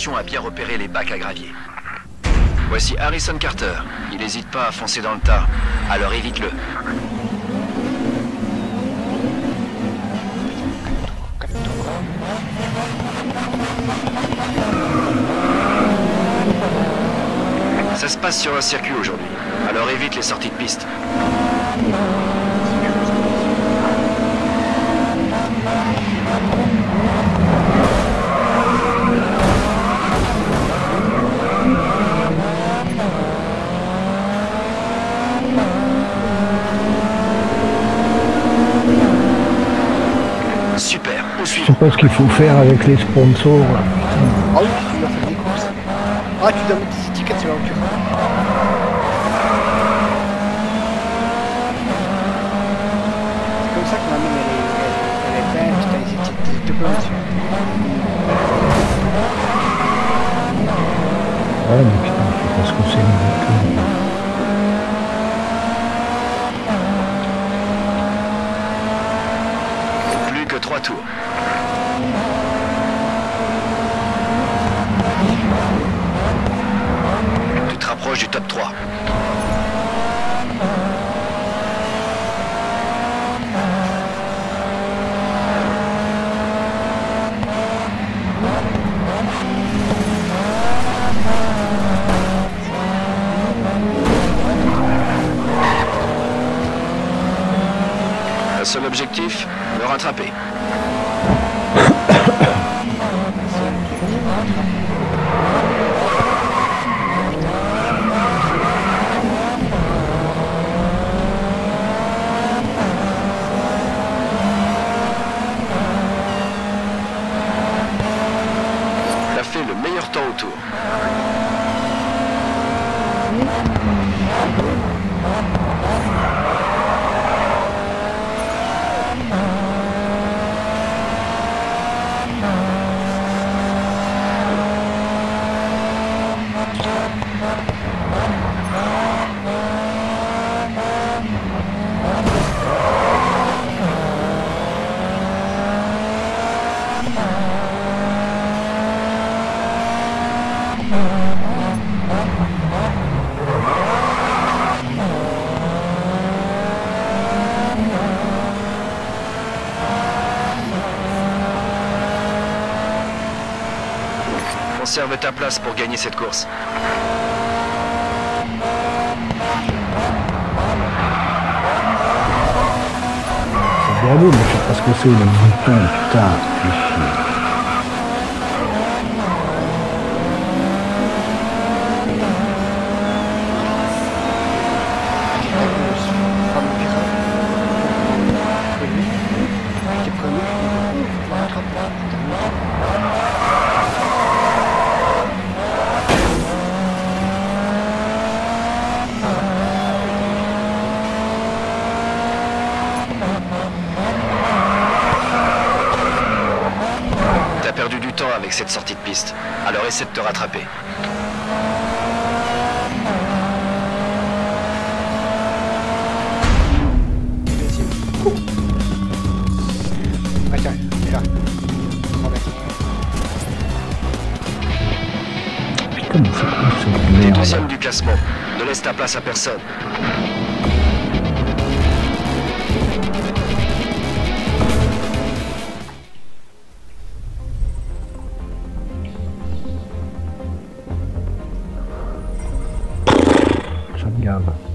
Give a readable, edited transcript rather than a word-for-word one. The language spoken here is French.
attention à bien repérer les bacs à gravier. Voici Harrison Carter. Il n'hésite pas à foncer dans le tas, alors évite-le. Ça se passe sur un circuit aujourd'hui, alors évite les sorties de piste. Super, au Je sais suivant. pas ce qu'il faut faire avec les sponsors. Là. Ah oui, tu dois faire des courses. Ah, tu dois mettre des étiquettes sur la voiture. C'est comme ça que ma mine, elle est peinte, t'as les étiquettes de plein dessus. Ouais, mais putain, je sais pas ce que c'est une voiture. Plus que 3 tours. Tu te rapproches du top 3. Un seul objectif, le rattraper. Il a fait le meilleur temps au tour. Conserve ta place pour gagner cette course. C'est bien beau, mais je sais pas ce que c'est le bouton, putain. Je suis... T'as perdu du temps avec cette sortie de piste, alors essaie de te rattraper. Attends, là. Putain, mais c'est quoi cette T'es merde? deuxième du classement, ne laisse ta place à personne. Ça me gave.